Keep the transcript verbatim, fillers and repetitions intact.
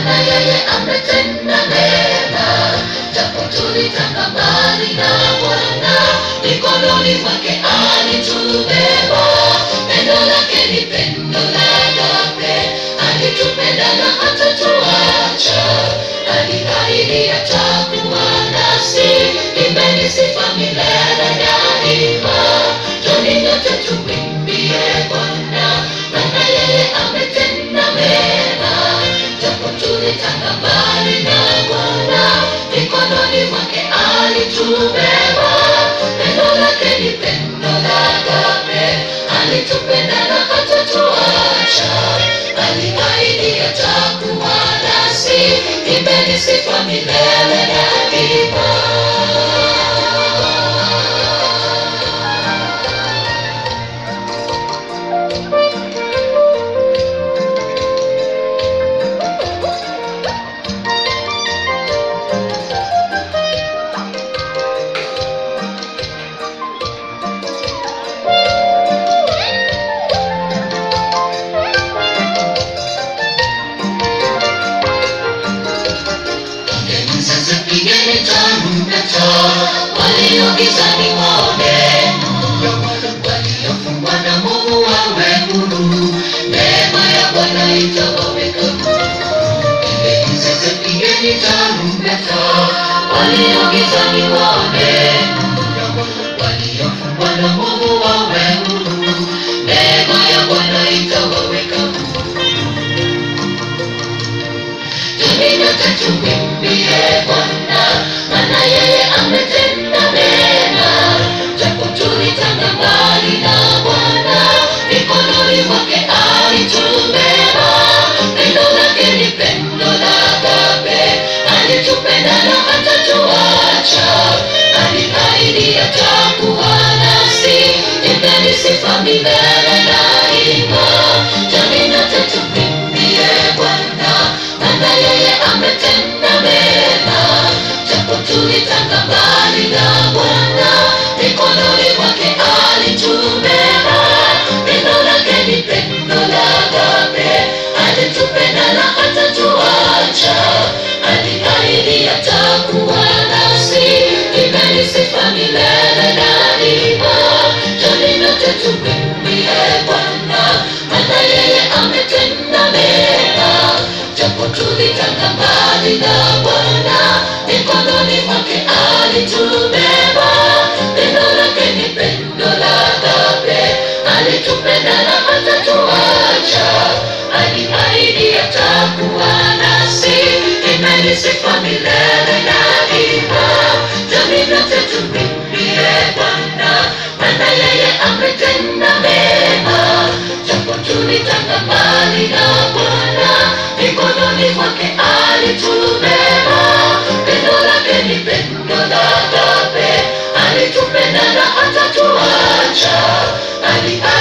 maana yeye ametenda mema. Japo tulitanga mbali na Bwana, mikononi mwake alitubeba. Pendo lake ni pendo la agape, alitupenda na hatatuacha. Aliahidi atakuwa nasi, imbeni sifa milele daima. Njoni nyote tumwimbie Bwana, maana yeye ametenda mema. Japo tulitanga mbali na Bwana, mikononi mwake alitubeba. Pendo lake ni pendo la agape, alitupenda na hatatuacha. Aliahidi atakuwa nasi, imbeni sifa milele daima. Walio gizani waone nuru, waliofungwa na Mungu wawe huru. Neema ya Bwana itawaweka huru. Pigeni zeze, pigeni tarumbeta. Walio gizani waone nuru, waliofungwa na Mungu wawe huru. Neema ya Bwana itawaweka huru. Njoni nyote tumwimbie Bwana, maana yeye ametenda mema. Japo tulitanga mbali na Bwana, mikononi mwake alitubeba. Pendo lake ni pendo la agape, alitupenda na hatatuacha. Aliahidi atakuwa nasi, imbeni sifa milele daima. Njoni nyote tumwimbie Bwana, maana yeye ametenda mema. Japo tulitanga mbali na Bwana, mikononi mwake alitubeba. Pendo lake ni pendo la agape, alitupenda na hatatuacha. Aliahidi atakuwa nasi, imbeni sifa milele daima. Njoni nyote tumwimbie Bwana, maana yeye ametenda mema. Japo tulitanga mbali na Bwana, mikononi mwake alitubeba. Pendo lake ni pendo la agape, alitupenda na hatatuacha. Aliahidi atakuwa nasi, imbeni sifa milele daima. Njoni nyote tumwimbie Bwana, maana yeye ametenda mema. Japo tulitanga mbali na Bwana, mikononi mwake alitubeba. Pendo lake ni pendo la agape, alitupenda na hatatuacha. Ali